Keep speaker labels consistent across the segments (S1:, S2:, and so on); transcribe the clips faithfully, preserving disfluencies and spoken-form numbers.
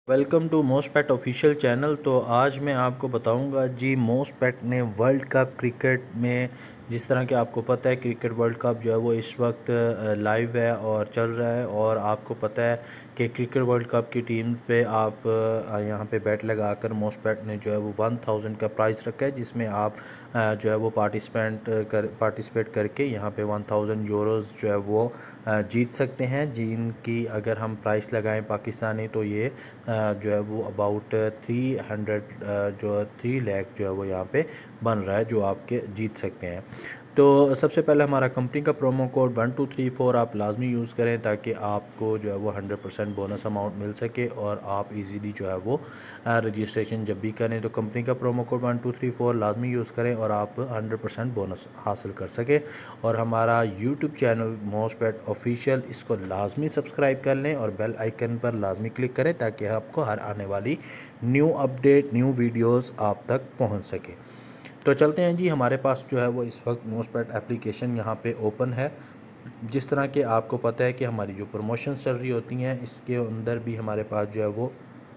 S1: Welcome to मोस्टपेट official channel. तो आज मैं आपको बताऊंगा जी, मोस्टपेट ने वर्ल्ड कप क्रिकेट में, जिस तरह कि आपको पता है क्रिकेट वर्ल्ड कप जो है वो इस वक्त लाइव है और चल रहा है। और आपको पता है कि क्रिकेट वर्ल्ड कप की टीम पे आप यहाँ पे बैट लगाकर मोस्टपेट ने जो है वो वन थाउजेंड का प्राइस रखा है, जिसमें आप जो है वो पार्टिसिपेंट कर पार्टिसिपेट करके यहाँ पे वन थाउजेंड यूरोज़ जो है वो जीत सकते हैं, जिनकी अगर हम प्राइस लगाएं पाकिस्तानी तो ये जो है वो अबाउट थ्री हंड्रेड जो थ्री लाख जो है वो यहाँ पे बन रहा है, जो आपके जीत सकते हैं। तो सबसे पहले हमारा कंपनी का promo code one two three four आप लाजमी यूज़ करें, ताकि आपको जो है वो हंड्रेड परसेंट बोनस अमाउंट मिल सके और आप इजीली जो है वो रजिस्ट्रेशन जब भी करें तो कंपनी का promo code one two three four लाजमी यूज़ करें और आप हंड्रेड परसेंट बोनस हासिल कर सकें। और हमारा यूट्यूब चैनल मोस्टपेट ऑफिशियल, इसको लाजमी सब्सक्राइब कर लें और बेल आइकन पर लाजमी क्लिक करें, ताकि आपको हर आने वाली न्यू अपडेट, न्यू वीडियोस आप तक पहुंच सके। तो चलते हैं जी, हमारे पास जो है वो इस वक्त मोस्टपेट एप्लीकेशन यहाँ पे ओपन है। जिस तरह के आपको पता है कि हमारी जो प्रमोशंस चल रही होती हैं, इसके अंदर भी हमारे पास जो है वो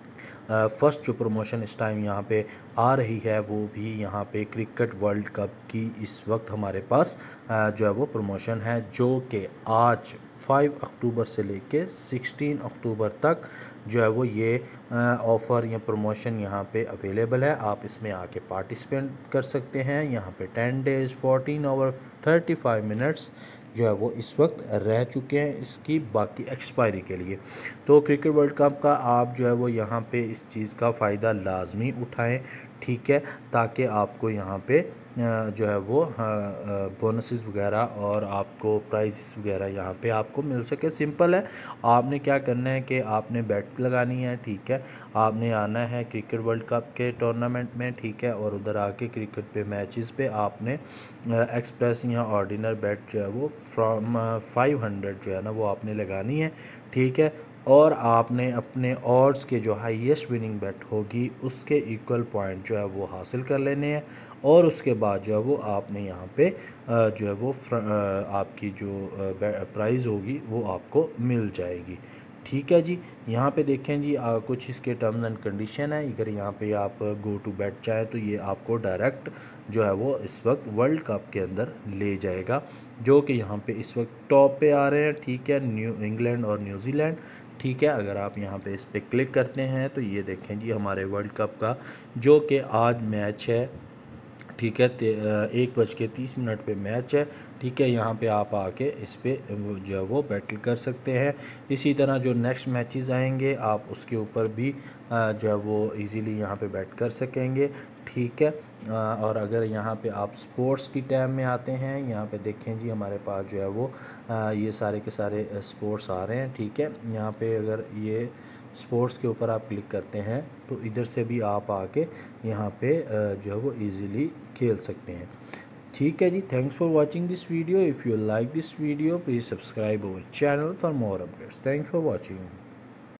S1: फर्स्ट जो प्रमोशन इस टाइम यहाँ पे आ रही है, वो भी यहाँ पे क्रिकेट वर्ल्ड कप की इस वक्त हमारे पास जो है वो प्रमोशन है, जो कि आज फाइव अक्टूबर से लेके सिक्सटीन अक्टूबर तक जो है वो ये ऑफ़र या प्रमोशन यहाँ पे अवेलेबल है। आप इसमें आके पार्टिसिपेट कर सकते हैं। यहाँ पे ten days fourteen hour thirty five minutes जो है वो इस वक्त रह चुके हैं इसकी बाकी एक्सपायरी के लिए। तो क्रिकेट वर्ल्ड कप का आप जो है वो यहाँ पे इस चीज़ का फ़ायदा लाजमी उठाएं, ठीक है, ताकि आपको यहाँ पे जो है वो बोनसेस वगैरह और आपको प्राइजेस वगैरह यहाँ पे आपको मिल सके। सिंपल है, आपने क्या करना है कि आपने बैट लगानी है, ठीक है, आपने आना है क्रिकेट वर्ल्ड कप के टूर्नामेंट में, ठीक है, और उधर आके क्रिकेट पे मैचेस पे आपने एक्सप्रेस या ऑर्डिनर बैट जो है वो फ्रॉम फाइव हंड्रेड जो है ना वो आपने लगानी है, ठीक है। और आपने अपने ऑड्स के जो हाईएस्ट विनिंग बैट होगी उसके इक्वल पॉइंट जो है वो हासिल कर लेने हैं, और उसके बाद जो है वो आपने यहाँ पे जो है वो आपकी जो प्राइज़ होगी वो आपको मिल जाएगी, ठीक है जी। यहाँ पे देखें जी, आ, कुछ इसके टर्म्स एंड कंडीशन है। अगर यहाँ पे आप गो टू बैट चाहें तो ये आपको डायरेक्ट जो है वो इस वक्त वर्ल्ड कप के अंदर ले जाएगा, जो कि यहाँ पे इस वक्त टॉप पे आ रहे हैं, ठीक है, न्यू इंग्लैंड और न्यूजीलैंड, ठीक है। अगर आप यहाँ पे इस पर क्लिक करते हैं तो ये देखें जी हमारे वर्ल्ड कप का जो कि आज मैच है, ठीक है, एक बज के तीस मिनट पे मैच है, ठीक है। यहाँ पे आप आके इस पर जो है वो बैटल कर सकते हैं। इसी तरह जो नेक्स्ट मैचेस आएंगे आप उसके ऊपर भी जो है वो इजीली यहाँ पे बैट कर सकेंगे, ठीक है। और अगर यहाँ पे आप स्पोर्ट्स की टैब में आते हैं, यहाँ पे देखें जी हमारे पास जो है वो ये सारे के सारे स्पोर्ट्स आ रहे हैं, ठीक है। यहाँ पे अगर ये स्पोर्ट्स के ऊपर आप क्लिक करते हैं तो इधर से भी आप आके यहाँ पे जो है वो इजीली खेल सकते हैं, ठीक है जी। Thanks for watching this video. If you like this video please subscribe our channel for more updates. Thanks for watching.